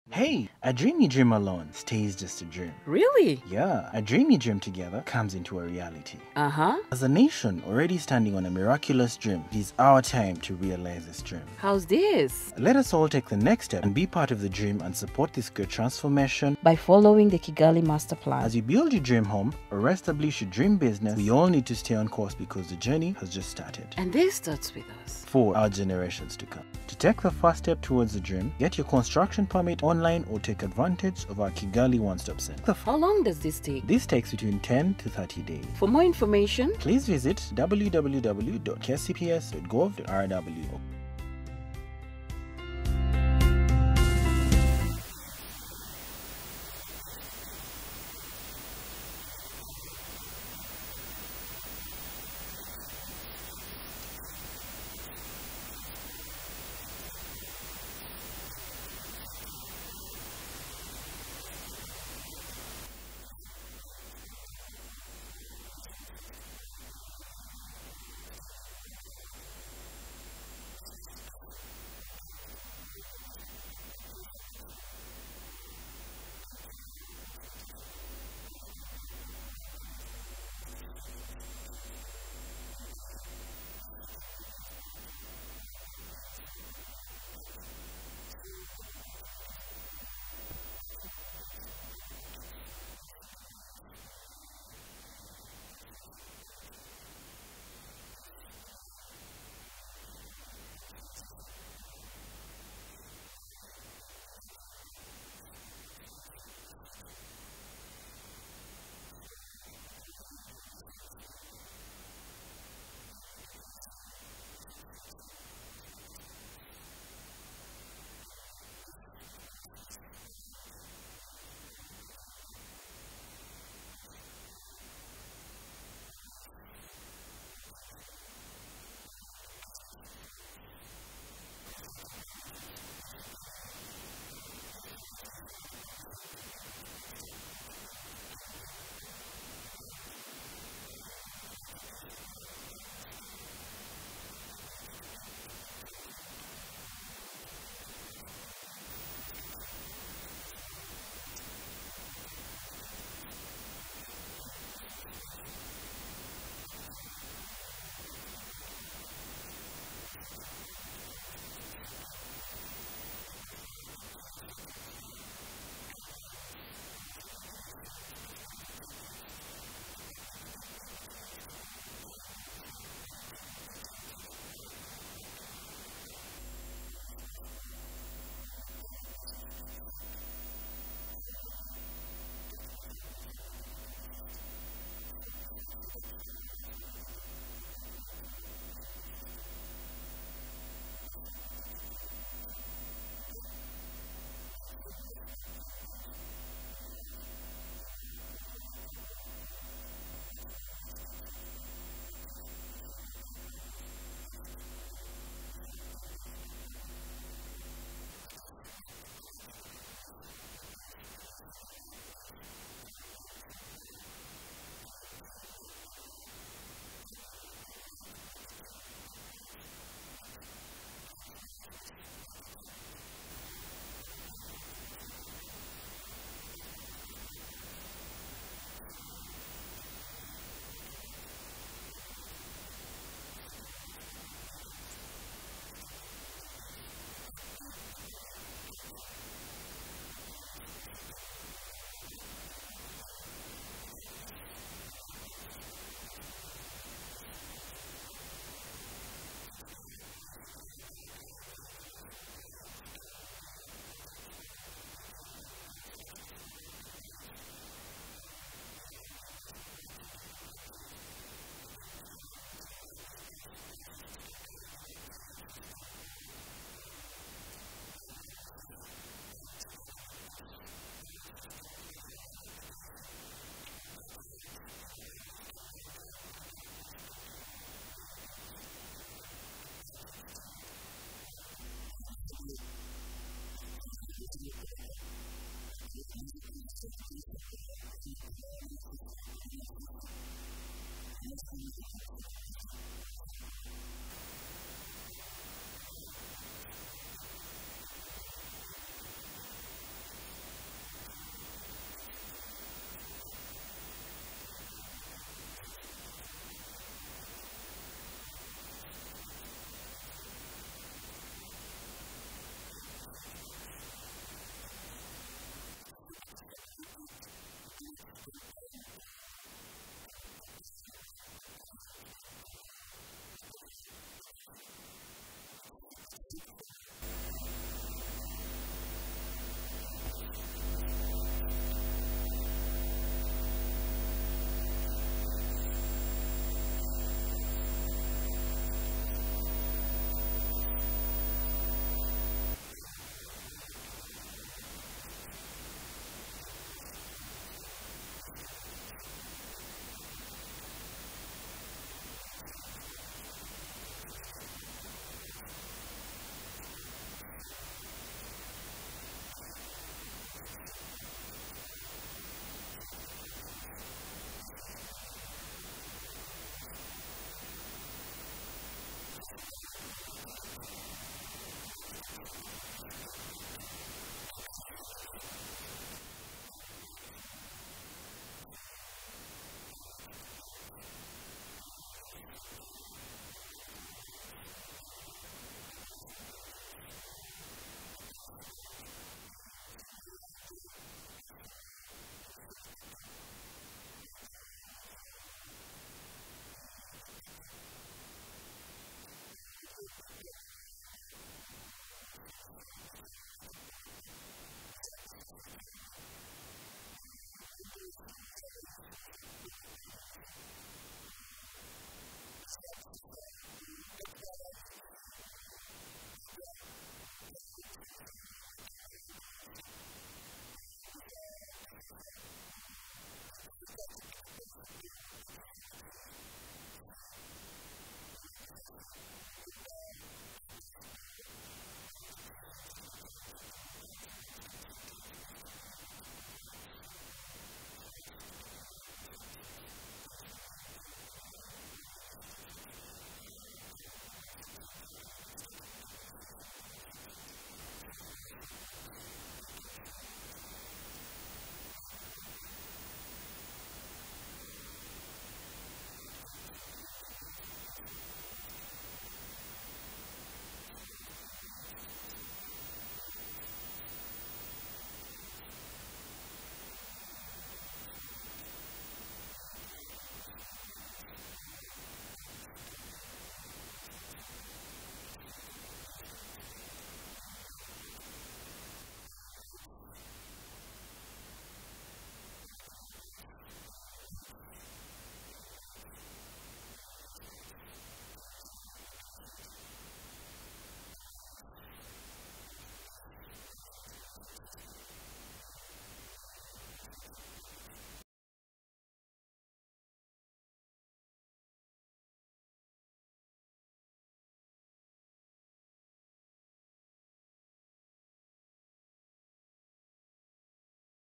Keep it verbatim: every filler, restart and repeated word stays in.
Hey, a dream you dream alone stays just a dream. Really? Yeah, a dream you dream together comes into a reality. Uh-huh. As a nation already standing on a miraculous dream, it is our time to realize this dream. How's this? Let us all take the next step and be part of the dream and support this great transformation By following the Kigali Master Plan. As you build your dream home or establish your dream business, we all need to stay on course because the journey has just started. And this starts with us. For our generations to come. To take the first step towards the dream, get your construction permit online or take advantage of our Kigali One-Stop Center. How long does this take? This takes between ten to thirty days. For more information, please visit w w w dot k c p s dot gov dot r w.